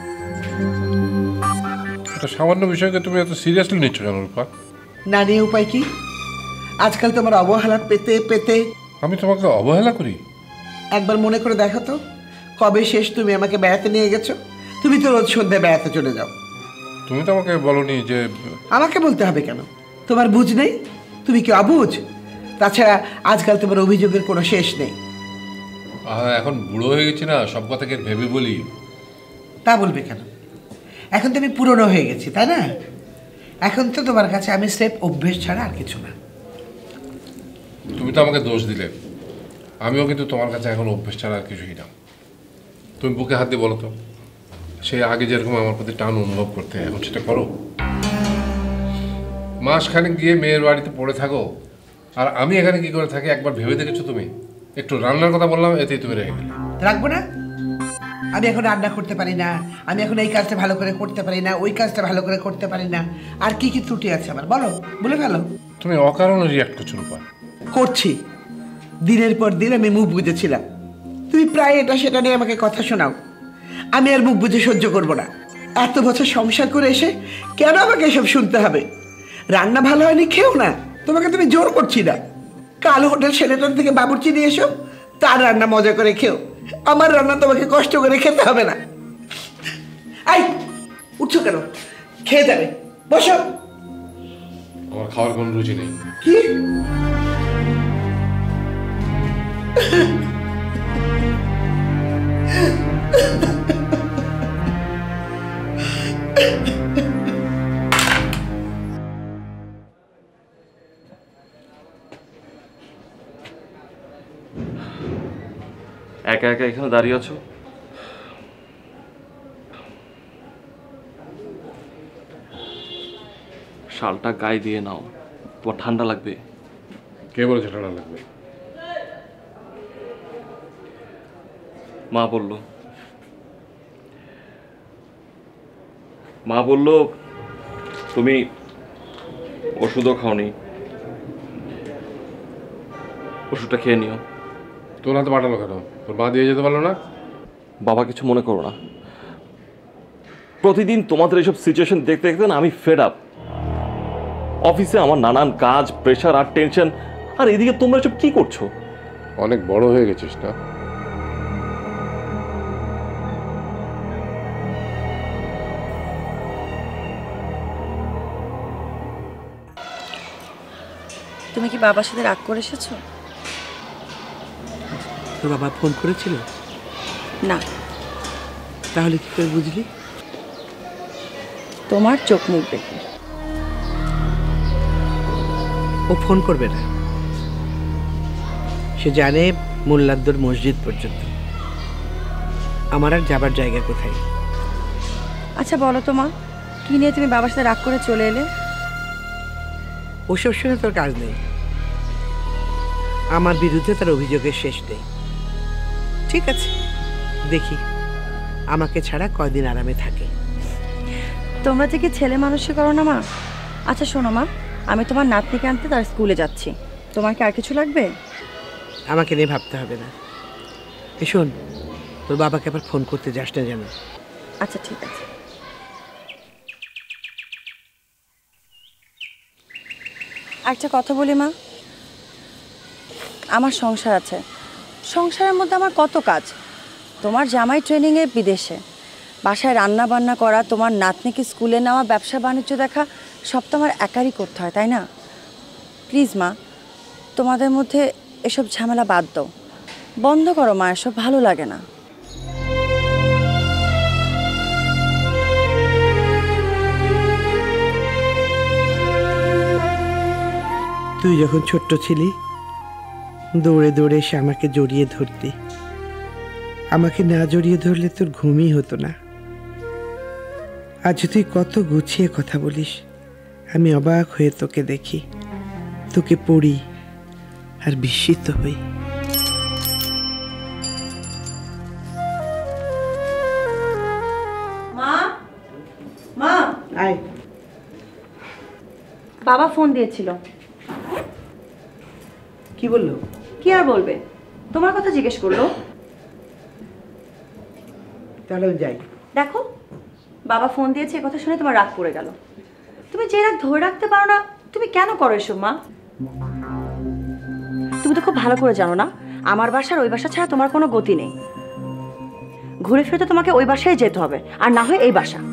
একটা সামান্য বিষয়কে তুমি এত সিরিয়াসলি নিচ্ছ কেন রূপা? না নিয়ে উপায় কি? আজকাল তোমার অবহেলা পেতে পেতে। আমি তোমাকে অবহেলা করি? একবার মনে করে দেখো তো, কবে শেষ তুমি আমাকে বেড়াতে নিয়ে গেছো? তুমি তো রোজ সন্ধ্যায় বেড়াতে চলে যাও। তুমি তো আমাকে বলনি যে। আমাকে বলতে হবে কেন? তোমার বুঝ নেই? তুমি কি অবুঝ? তাছাড়া আজকাল তোমার অভিযোগের কোনো শেষ নেই। এখন বুড়ো হয়ে গেছি না, সব কথাকে ভেবে বলি। তা বলবে কেন? এখন তো আমি পুরনো হয়ে গেছি, তাই না? এখন তো তোমার কাছে আমি স্রেফ অভ্যেস ছাড়া আর কিছু না। তুমি তো আমাকে দোষ দিলে, আমিও কিন্তু তোমার কাছে এখন অভ্যেস ছাড়া আর কিছুই না। তুমি বুকে হাত দিয়ে বলো তো, সে আগে যেরকম আমার প্রতি টান অনুভব করতে, এখন সেটা করো? মাসখানেক গিয়ে মেয়ের বাড়িতে পড়ে থাকো, আর আমি এখানে কি করে থাকি একবার ভেবে দেখেছো তুমি? একটু রান্নার কথা বললাম, এতেই তুমি রেখে গেলে। রাখবো না? আমি এখন রান্না করতে পারি না, আমি এখন এই কাজটা ভালো করে করতে পারি না, ওই কাজটা ভালো করে করতে পারি না। আর কি কি ত্রুটি আছে আমার বলো, বলে ফেলো। তুমি অকারণে রিয়াক্ট করছো রূপা। করছি, দিনের পর দিন আমি মুখ বুঝেছিলাম। তুমি প্রায় এটা সেটা নিয়ে আমাকে কথা শোনাও। আমি আর মুখ বুঝে সহ্য করবো না। এত বছর সংসার করে এসে কেন আমাকে এসব শুনতে হবে? রান্না ভালো হয়নি খেও না, তোমাকে তুমি জোর করছি না। কাল হোটেল সেলেটন থেকে বাবুর্চি নিয়ে এসো, তার রান্না মজা করে খেও। আমার রান্না তোমাকে কষ্ট করে খেতে হবে না। আই উঠছো কেন? খেয়ে যাবে, বসো। আমার খাওয়ার কোনো রুচি নেই। কি? একা একা এখানে দাঁড়িয়ে আছো? শালটা গায়ে দিয়ে নাও, তোমার ঠান্ডা লাগবে। কে বলেছে ঠান্ডা লাগবে? মা বলল। মা বলল তুমি ওষুধও খাওনি, ওষুধটা খেয়ে নিও। তোর হাতে পাঠালো কেন? তোর মা দিয়ে যেতে পারলো না? বাবা কিছু মনে করো না, প্রতিদিন তোমাদের এইসব সিচুয়েশন দেখতে দেখতে না আমি ফেড আপ। অফিসে আমার নানান কাজ, প্রেশার আর টেনশন, আর এদিকে তোমরা সব কি করছো? অনেক বড় হয়ে গেছিস না? তুমি কি বাবার সাথে রাগ করে এসেছো? তোর বাবা ফোন করেছিল? না। তাহলে কি করে বুঝলি? তোমার চোখ মুখ দেখে। ও ফোন করবে না, সে জানে মোল্লাদ্দর মসজিদ পর্যন্ত, আমার আর যাবার জায়গা কোথায়। আচ্ছা বলো তো মা, কি নিয়ে তুমি বাবার সাথে রাগ করে চলে এলে? ওসব শুনে তোর কাজ নেই, আমার বিরুদ্ধে তার অভিযোগের শেষ নেই। ঠিক আছে, দেখি আমাকে ছাড়া কয়দিন আরামে থাকে। তোমরা থেকে ছেলে মানুষই করো না মা। আচ্ছা শোনো মা, আমি তোমার নাতনিকে আনতে তার স্কুলে যাচ্ছি, তোমার কি আর কিছু লাগবে? আমাকে নিয়ে ভাবতে হবে না। এ শোন, তোর বাবাকে আবার ফোন করতে যাস না যেন। আচ্ছা ঠিক আছে। একটা কথা বলি মা, আমার সংসার আছে, সংসারের মধ্যে আমার কত কাজ। তোমার জামাই ট্রেনিংয়ে বিদেশে, বাসায় রান্না বান্না করা, তোমার নাতনিকে স্কুলে নেওয়া, ব্যবসা বাণিজ্য দেখা, সব তো আমার একারই করতে হয়, তাই না? প্লিজ মা, তোমাদের মধ্যে এসব ঝামেলা বাদ দাও, বন্ধ করো মা, এসব ভালো লাগে না। তুই যখন ছোট্ট ছিলি, দৌড়ে দৌড়ে এসে আমাকে জড়িয়ে ধরতি। আমাকে না জড়িয়ে ধরলে তোর ঘুমই হতো না। আজ তুই কত গুছিয়ে কথা বলিস, আমি অবাক হয়ে তোকে দেখি, তোকে পড়ি আর বিস্মিত হই। মা, মা, আয়। বাবা ফোন দিয়েছিল। কি বললো? কি আর বলবে, তোমার কথা জিজ্ঞেস করলো। তাহলে যাই। দেখো, বাবা ফোন দিয়েছে, কথা শুনে তোমার রাগ পড়ে গেল। তুমি যে রাগ ধরে রাখতে পারো না, তুমি কেন করো এসব মা? তুমি তো খুব ভালো করে জানো না, আমার বাসার ওই বাসা ছাড়া তোমার কোনো গতি নেই। ঘুরে ফিরে তো তোমাকে ওই বাসায় যেতে হবে, আর না হয় এই বাসা।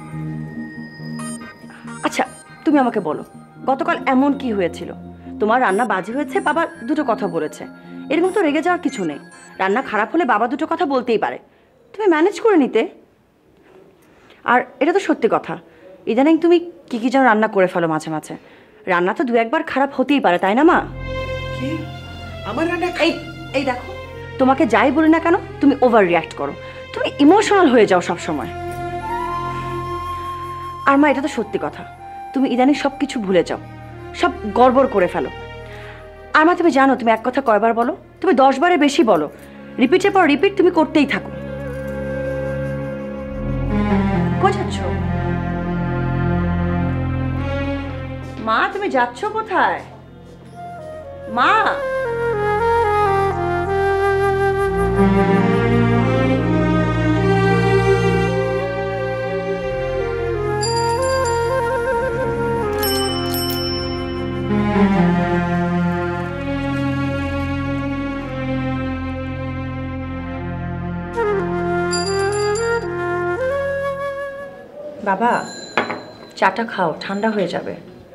আচ্ছা তুমি আমাকে বলো, গতকাল এমন কি হয়েছিল? তোমার রান্না বাজে হয়েছে, বাবা দুটো কথা বলেছে, এরকম তো রেগে যাওয়ার কিছু নেই। রান্না খারাপ হলে বাবা দুটো কথা বলতেই পারে, তুমি ম্যানেজ করে নিতে। আর এটা তো সত্যি কথা, ইদানিং তুমি কি কি যেন রান্না করে ফেলো মাঝে মাঝে। রান্না তো দু একবার খারাপ হতেই পারে, তাই না মা? কি আমার রান্না? এই এই দেখো, তোমাকে যাই বলি না কেন তুমি ওভার রিয়াক্ট করো, তুমি ইমোশনাল হয়ে যাও সব সময়। আর মা এটা তো সত্যি কথা, তুমি ইদানিং সব কিছু ভুলে যাও, সব গড়বড় করে ফেলো। আর মা তুমি জানো তুমি এক কথা কয়বার বলো? তুমি দশ বারের বেশি বলো, রিপিটের পর রিপিট তুমি করতেই থাকো। কোথায় যাচ্ছ মা? তুমি যাচ্ছ কোথায় মা? বাবা চাটা খাও, ঠান্ডা হয়ে যাবে।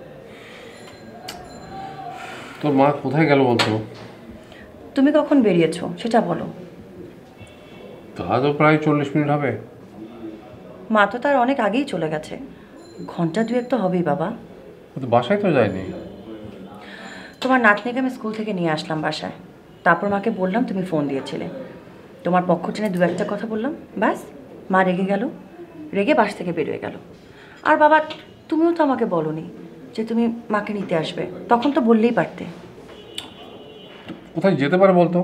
তোর মা কোথায় গেল বলতো? তুমি কখন বেরিয়েছো সেটা বলো। তা তো প্রায় চল্লিশ মিনিট হবে। মা তো তার অনেক আগেই চলে গেছে, ঘন্টা দুয়েক তো হবেই বাবা। ও তো বাসায় তো যায়নি। তোমার নাতনিকে আমি স্কুল থেকে নিয়ে আসলাম বাসায়, তারপর মাকে বললাম তুমি ফোন দিয়েছিলে, তোমার পক্ষ টেনে দু একটা কথা বললাম, ব্যাস মা রেগে গেল, রেগে বাস থেকে বেরিয়ে গেল। আর বাবা তুমিও তো আমাকে বলোনি যে তুমি মাকে নিতে আসবে, তখন তো বললেই পারতে। কোথায় যেতে পারে বলতো?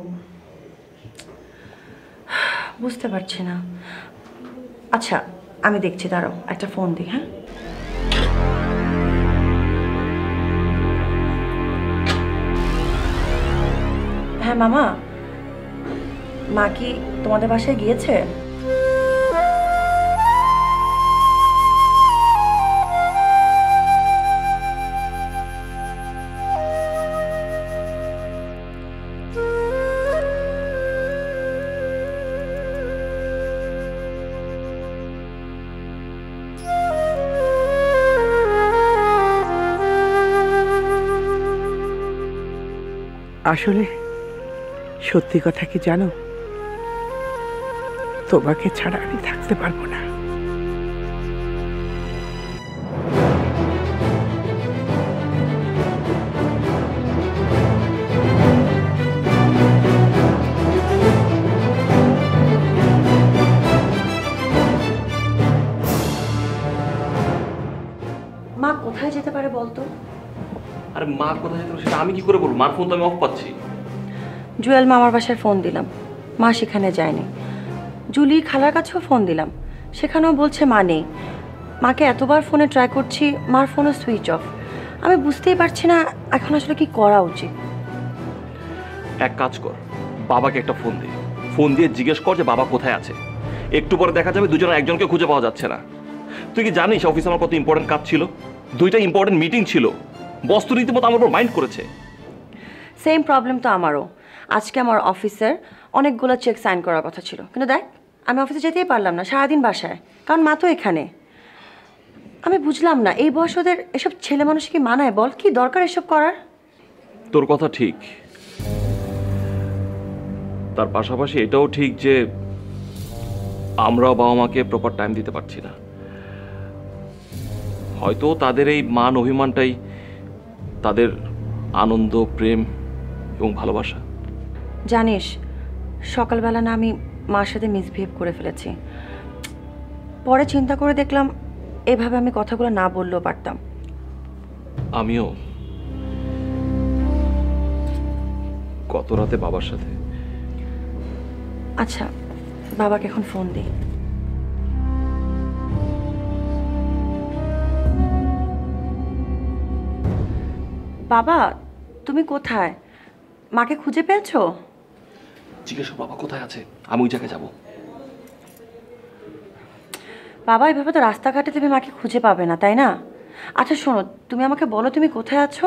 বুঝতে পারছি না। আচ্ছা আমি দেখছি, দাঁড়াও একটা ফোন দিই। হ্যাঁ হ্যাঁ মামা, মা কি তোমাদের বাসায় গিয়েছে? আসলে সত্যি কথা কি জানো, তোমাকে ছাড়া আমি থাকতে পারবো না। মা কোথায় যেতে পারে বলতো? আরে মা কোথায় যেতে পারে সেটা আমি কি করে বলবো? মার ফোন তো আমি অফ পাচ্ছি। জুয়েল মামার বাসায় ফোন দিলাম, মা সেখানে যায়নি। জুলি খালার কাছেও ফোন দিলাম, সেখানেও বলছে মা নেই। মাকে এতবার ফোনে ট্রাই করছি, মার ফোনও সুইচ অফ। আমি বুঝতেই পারছি না এখন আসলে কি করা উচিত। এক কাজ কর, বাবাকে একটা ফোন দে, ফোন দিয়ে জিজ্ঞেস কর যে বাবা কোথায় আছে। একটু পরে দেখা যাবে দুজনের একজনকে খুঁজে পাওয়া যাচ্ছে না। তুই কি জানিস অফিসে আমার কত ইম্পর্টেন্ট কাজ ছিল, দুইটা ইম্পর্টেন্ট মিটিং ছিল, বস তো রীতিমতো আমার উপর মাইন্ড করেছে। সেম প্রবলেম তো আমারও। আজকে আমার অফিসের অনেকগুলো চেক সাইন করার কথা ছিল, কিন্তু দেখ আমি অফিসে যেতেই পারলাম না, সারাদিন বাসায়, কারণ মা তো এখানে। আমি বুঝলাম না এই বয়স ওদের এসব ছেলে মানুষ কি মানায়, বল কি দরকার এসব করার? তোর কথা ঠিক, তার পাশাপাশি এটাও ঠিক যে আমরাও বাবা মাকে প্রপার টাইম দিতে পারছি না। হয়তো তাদের এই মান অভিমানটাই তাদের আনন্দ, প্রেম এবং ভালোবাসা। জানিস সকালবেলা না আমি মার সাথে মিসবিহেভ করে ফেলেছি, পরে চিন্তা করে দেখলাম এভাবে আমি কথাগুলো না বললেও পারতাম। আমিও গত রাতে বাবার সাথে। আচ্ছা বাবাকে এখন ফোন দিই। বাবা তুমি কোথায়? মাকে খুঁজে পেয়েছো? জিজ্ঞেস কর বাবা কোথায় আছে, আমি ওই জায়গায় যাবো। বাবা এভাবে তো রাস্তাঘাটে তুমি মাকে খুঁজে পাবে না, তাই না? আচ্ছা শোনো, তুমি আমাকে বলো তুমি কোথায় আছো?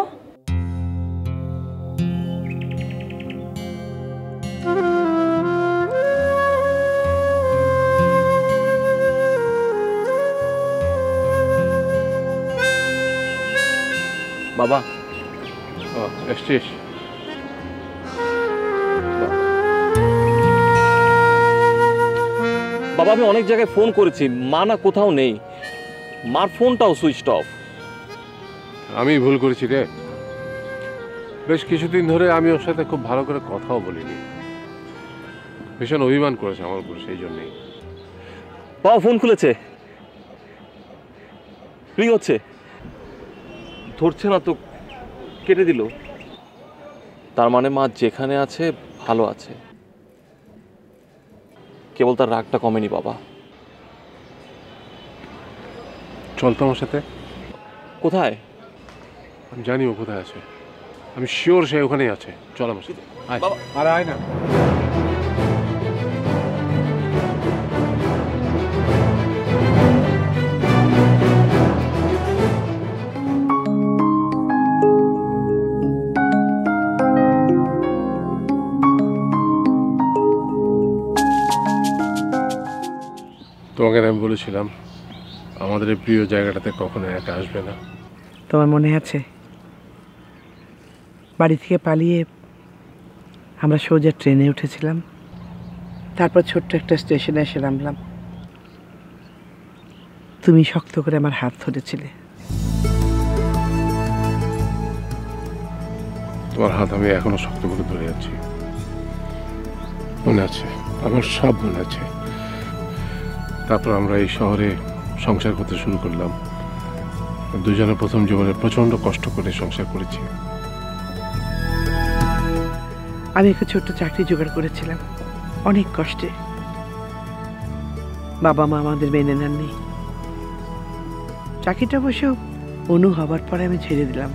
বাবা এসছিস? বাবা আমি অনেক জায়গায় ফোন করেছি, মা না কোথাও নেই, মার ফোনটাও সুইচড অফ। আমি ভুল করেছি রে, বেশ কিছুদিন ধরে আমি ওর সাথে খুব ভালো করে কথাও বলিনি, ভীষণ অভিমান করেছে আমার উপর, সেই জন্যই। বাবা ফোন খুলেছে, রিং হচ্ছে, ধরছে না তো, কেটে দিল। তার মানে মা যেখানে আছে ভালো আছে, কেবল তার রাগটা কমেনি। বাবা চল তো আমার সাথে। কোথায়? আমি জানি ও কোথায় আছে, আমি শিওর সে ওখানেই আছে। চল আমার সাথে। আরে আয় না। তোমাকে আমি বলেছিলাম আমাদের এই প্রিয় জায়গাটাতে কখনো একা আসবে না। তোমার মনে আছে বাড়ি থেকে পালিয়ে আমরা সোজা ট্রেনে উঠেছিলাম, তারপর ছোট্ট একটা স্টেশনে এসে নামলাম। তুমি শক্ত করে আমার হাত ধরেছিলে। তোমার হাত আমি এখনো শক্ত করে ধরে আছি। মনে আছে, আমার সব মনে আছে। তারপর আমরা এই শহরে সংসার করতে শুরু করলাম। দুজনে প্রথম জীবনে প্রচন্ড কষ্ট করে সংসার করেছি। আমি একটা ছোট্ট চাকরি জোগাড় করেছিলাম অনেক কষ্টে। বাবা মা আমাদের মেনে নেননি। চাকরিটা অবশ্য অনু হবার পরে আমি ছেড়ে দিলাম।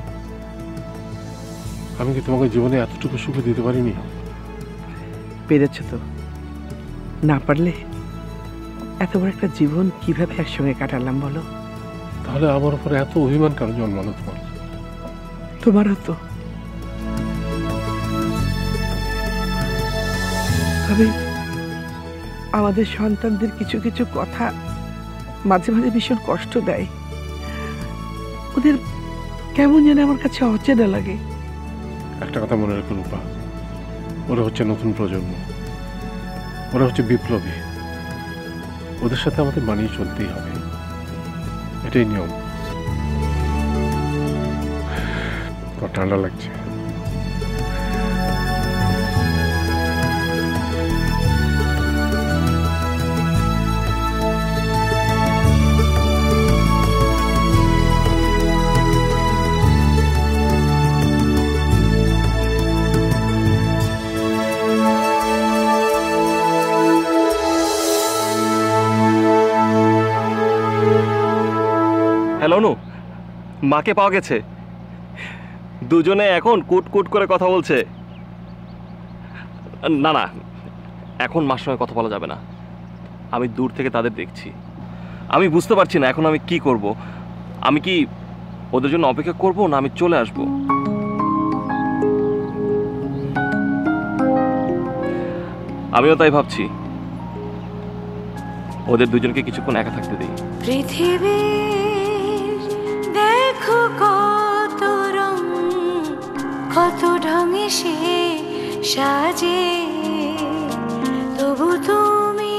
আমি কি তোমাকে জীবনে এতটুকু সুখ দিতে পারিনি? পেরেছ তো, না পারলে এত বড় একটা জীবন কিভাবে একসঙ্গে কাটালাম বলো? তাহলে আমার উপরে এত অভিমান কেন জন্মালো তোমার? তোমারও তো। তবে আমাদের সন্তানদের কিছু কিছু কথা মাঝে মাঝে ভীষণ কষ্ট দেয়। ওদের কেমন যেন আমার কাছে অচেনা লাগে। একটা কথা মনে রাখো রূপা, ওরা হচ্ছে নতুন প্রজন্ম, ওরা হচ্ছে বিপ্লবী। ওদের সাথে আমাদের মানিয়ে চলতেই হবে, এটাই নিয়ম। তোমার ঠান্ডা লাগছে? হ্যালো নু, মাকে পাওয়া গেছে। দুজনে এখন কুট কুট করে কথা বলছে। না না, এখন মার সঙ্গে কথা বলা যাবে না। আমি দূর থেকে তাদের দেখছি। আমি বুঝতে পারছি না এখন আমি কি করব। আমি কি ওদের জন্য অপেক্ষা করব না আমি চলে আসব? আমিও তাই ভাবছি। ওদের দুজনকে কিছুক্ষণ একা থাকতে দিই। পৃথিবী দেখো কত রং, কত ঢঙে সে সাজে, তবু তুমি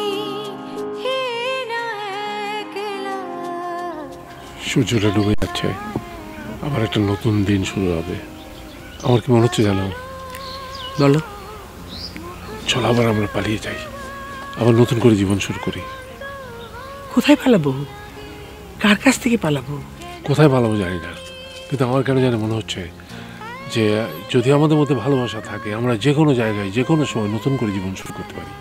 সূর্যটা ডুবে যাচ্ছে, আবার একটা নতুন দিন শুরু হবে। আমার কি মনে হচ্ছে জানো? বলো। চলো আবার আমরা পালিয়ে যাই, আবার নতুন করে জীবন শুরু করি। কোথায় পালাবো? কার কাছ থেকে পালাবো? কোথায় পালাবো জানি না, কিন্তু আমার কেন জানি মনে হচ্ছে যে যদি আমাদের মধ্যে ভালোবাসা থাকে আমরা যে কোনো জায়গায় যে কোনো সময় নতুন করে জীবন শুরু করতে পারি।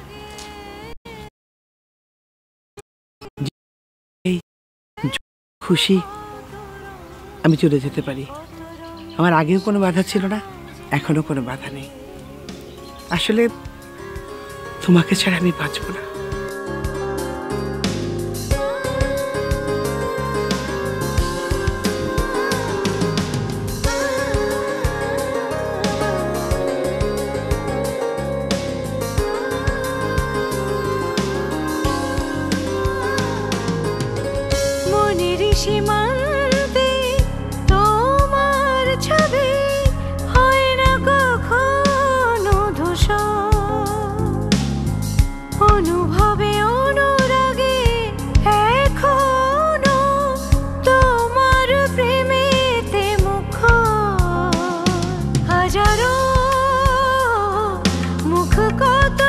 খুশি আমি চলে যেতে পারি। আমার আগেও কোনো বাধা ছিল না, এখনো কোনো বাধা নেই। আসলে তোমাকে ছাড়া আমি বাঁচবো না। সীমান্তে তোমার ছবি হয় না কখনো ধূসর, অনুভবে অনুরাগে এখনো তোমার প্রেমেতে মুখর, হাজারো মুখ কত